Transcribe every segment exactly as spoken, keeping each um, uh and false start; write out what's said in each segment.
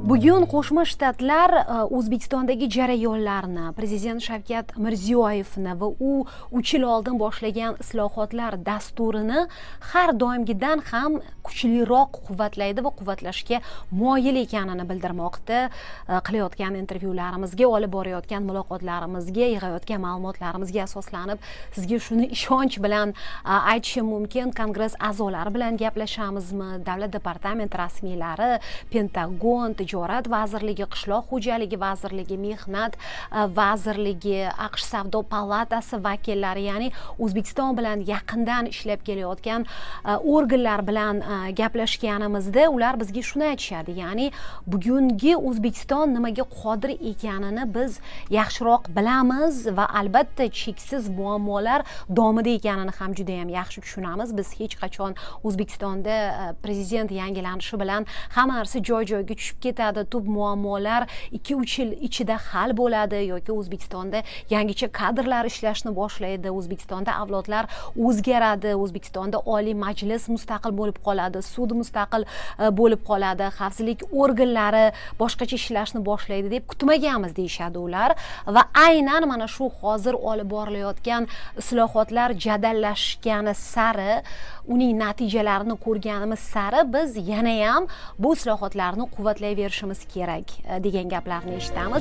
Bugun Qo'shma Shtatlar O'zbekistondagi jarayonlarni, Prezident Shavkat Mirziyoyevni va u uch yil oldin boshlagan islohotlar dasturini har doimgidan ham kuchliroq quvvatlaydi va quvvatlashga moyil ekanini bildirmoqda. Qilayotgan intervyularimizga, olib borayotgan muloqotlarimizga, yig'ayotgan ma'lumotlarimizga asoslanib sizga shuni ishonch bilan aytishim mumkin. Kongress a'zolari bilan gaplashamizmi? Davlat departamenti rasmiylari, Pentagon, Tijorat vazirligi, Qishloq xo'jaligi vazirligi, Mehnat vazirligi, AQSh Savdo palatasi vakillari, ya'ni O'zbekiston bilan yaqindan ishlab kelayotgan organlar bilan gaplashganimizda ular bizga shuni aytishadi, ya'ni bugungi O'zbekiston nimaga qodir ekanini biz yaxshiroq bilamiz va albatta cheksiz muammolar domida ekanini ham juda ham yaxshi tushunamiz. Biz hech qachon O'zbekistonda prezident yangilanishi bilan hamma narsa joy-joyiga tushib ketadi, tub muammolar ikki uch yil ichida hal bo'ladi yoki O'zbekistonda yangicha kadrlar ishlashni boshlaydi, O'zbekistonda avlodlar o'zgaradi, O'zbekistonda Oliy Majlis mustaqil bo'lib qoladi, sud mustaqil bo'lib qoladi, xavfsizlik organlari boshqacha ishlashni boshlaydi deb kutmaganmiz deyishadi ular va aynan mana shu hozir olib borilayotgan islohotlar jadallashgani sari, uning natijalarini ko'rganimiz sari biz yana ham bu islohotlarni quvvatlayverishimiz kerak degan gaplarni eshitamiz.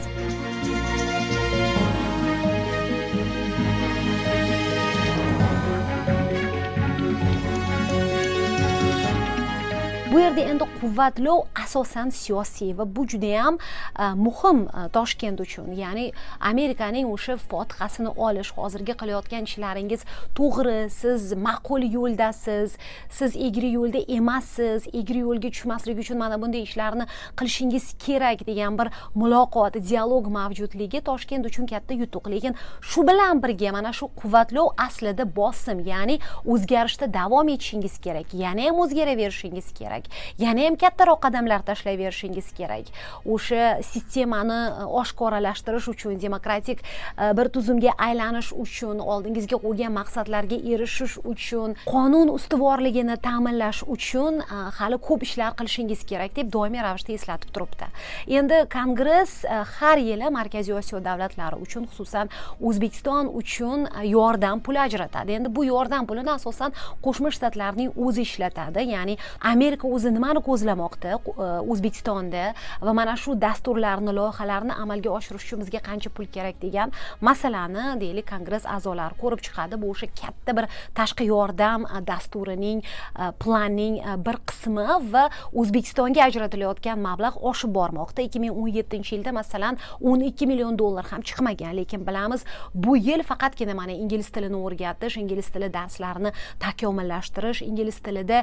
Bu yerda endi quvvatlov asosan siyosiy va bu juda ham muhim Toshkent uchun. Ya'ni Amerikaning o'sha fotihasini olish, hozirgi qilayotgan ishlaringiz to'g'ri, siz ma'qul yo'ldasiz, siz egri yo'lda emassiz, egri yo'lga tushmaslik uchun mana bunday ishlarni qilishingiz kerak degan bir muloqot, dialog mavjudligi Toshkent uchun katta yutuq. Lekin shu bilan birga mana shu quvvatlov aslida bosim, ya'ni o'zgarishda davom etishingiz kerak, yana ham o'zgaraverishingiz kerak. Yana ham kattaroq qadamlar tashlayverishingiz kerak. O'sha sistemani oshkoralashtirish uchun, demokratik bir tuzumga aylanish uchun, oldingizga qo'ygan maqsadlarga erishish uchun, qonun ustuvorligini ta'minlash uchun hali ko'p ishlar qilishingiz kerak deb doimiy ravishda eslatib turibdi. Endi Kongress har yili Markaziy Osiyo davlatlari uchun, xususan O'zbekiston uchun yordam puli ajratadi. Endi bu yordam pulini asosan Qo'shma Shtatlarning o'zi ishlatadi, ya'ni Amerika o'zi nimani ko'zlamoqda O'zbekistonda va mana shu dasturlarni, loyihalarni amalga oshirish uchun bizga qancha pul kerak degan masalani, deylik, Kongress a'zolari ko'rib chiqadi. Bu o'sha katta bir tashqi yordam dasturining, planning bir qismi va O'zbekistonga ajratilayotgan mablag' oshib bormoqda. ikki ming o'n yettinchi yilda masalan o'n ikki million dollar ham chiqmagan, lekin bilamiz bu yil faqatgina mana ingliz tilini o'rgatish, ingliz tili darslarini takomillashtirish, ingliz tilida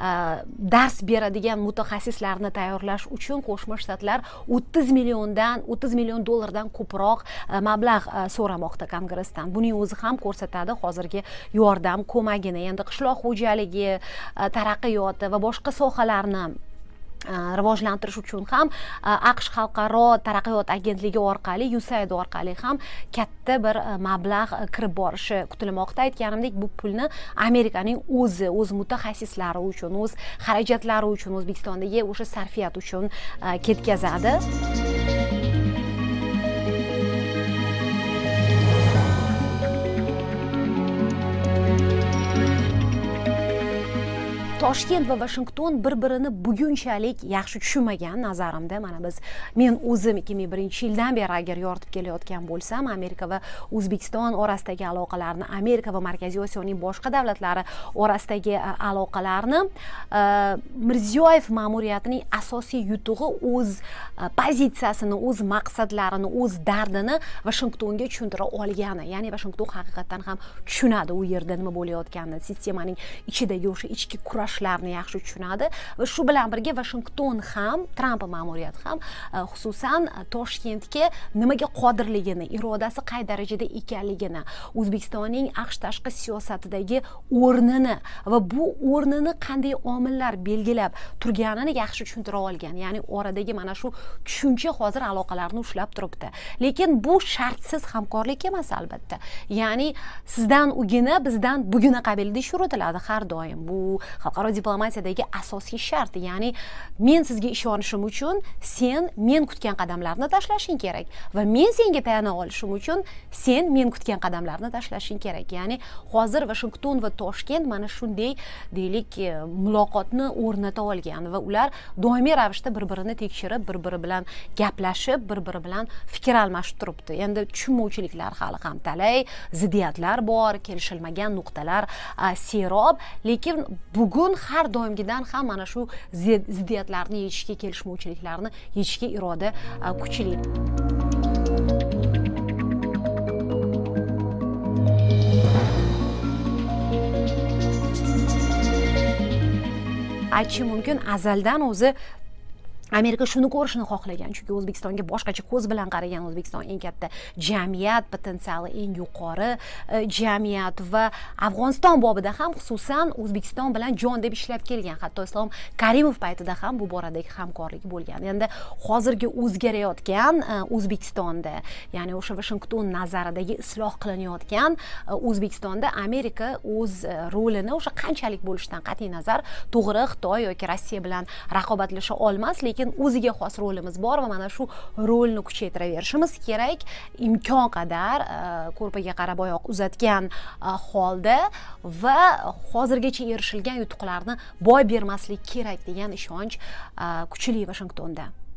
dars beradigan mutaxassislarni tayyorlash uchun Qo'shma Shtatlar o'ttiz milliondan o'ttiz million dollardan ko'proq mablag' so'ramoqda Kongressdan. Buning o'zi ham ko'rsatadi hozirgi yordam ko'magini. Endi qishloq xo'jaligi, taraqqiyoti va boshqa sohalarni rivojlantirish uchun ham AQSh Xalqaro taraqqiyot agentligi orqali, U S A I D orqali ham katta bir mablag' kirib borishi kutilmoqda. Aytganimdek, bu pulni Amerikaning o'zi, o'z mutaxassislari uchun, o'z xarajatlari uchun, O'zbekistondagi o'sha sarfiyat uchun ketkazadi. Toshkent va Washington bir-birini bugunchalik yaxshi tushunmagan nazarimda. Mana biz, men o'zim ikki ming birinchi yildan beri agar yoritib kelayotgan bo'lsam, Amerika va O'zbekiston orasidagi aloqalarni, Amerika va Markaziy Osiyoning boshqa davlatlari orasidagi aloqalarni Mirziyoyev ma'muriyatining asosiy yutug'i o'z pozitsiyasini, o'z maqsadlarini, o'z dardini Washingtonga tushuntira olgani. Ya'ni Washington haqiqatan ham tushunadi u yerda nima bo'layotganini, sistemaning ichidagi o'sha ichki kurash larni yaxshi tushunadi va shu bilan birga Washington ham, Tramp ma'muriyati ham xususan Toshkentga nimaga qodirligini, irodasi qay darajada ekanligini, O'zbekistonning AQSh tashqi siyosatidagi o'rnini va bu o'rnini qanday omillar belgilab turganini yaxshi tushuntira olgan. Ya'ni oradagi mana shu tushuncha hozir aloqalarni ushlab turibdi. Lekin bu shartsiz hamkorlik emas albatta. Ya'ni sizdan ugina, bizdan bugina qabilida ish yuritiladi har doim. Bu xalqaro xalqaro diplomatiyadagi asosiy shart. Ya'ni men sizga ishonishim uchun sen men kutgan qadamlarni tashlashing kerak va men senga tayana olishim uchun sen men kutgan qadamlarni tashlashing kerak. Ya'ni hozir Washington va Toshkent mana shunday deylik muloqotni o'rnata olgan va ular doimiy ravishda bir-birini tekshirib, bir-biri bilan gaplashib, bir-biri bilan fikr almashib turibdi. Endi tushunmovchiliklar hali ham talay, ziddiyatlar bor, kelishilmagan nuqtalar serob, lekin bugun har doimgidan ham mana shu ziddiyatlarni yechishga, kelishmovchiliklarni yechishga iroda kuchli. Aytishim mumkin, azaldan o'zi Amerika shuni ko'rishni xohlagan, chunki O'zbekistonga boshqacha ko'z bilan qaragan. O'zbekiston eng katta jamiyat, potensiali eng yuqori jamiyat va Afg'oniston bobida ham xususan O'zbekiston bilan jon deb ishlab kelgan. Hatto Islom Karimov paytida ham bu boradagi hamkorlik bo'lgan. Endi hozirgi o'zgarayotgan O'zbekistonda, ya'ni o'sha Washington nazaridagi isloh qilinayotgan O'zbekistonda Amerika o'z rolini o'sha qanchalik bo'lishidan qat'iy nazar, to'g'ri Xitoy yoki Rossiya bilan raqobatlasha olmas, lekin o'ziga xos rolimiz bor va mana shu rolni kuchaytiraverishimiz kerak. Imkon qadar ko'rpaga qarab oyoq uzatgan holda va hozirgacha erishilgan yutuqlarni boy bermaslik kerak degan ishonch kuchli Washingtonda.